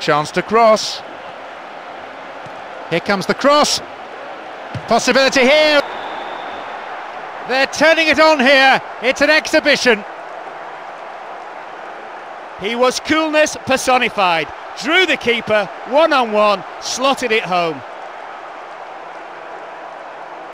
chance to cross. Here comes the cross. Possibility here. They're turning it on here. It's an exhibition. He was coolness personified. Drew the keeper, one-on-one, slotted it home.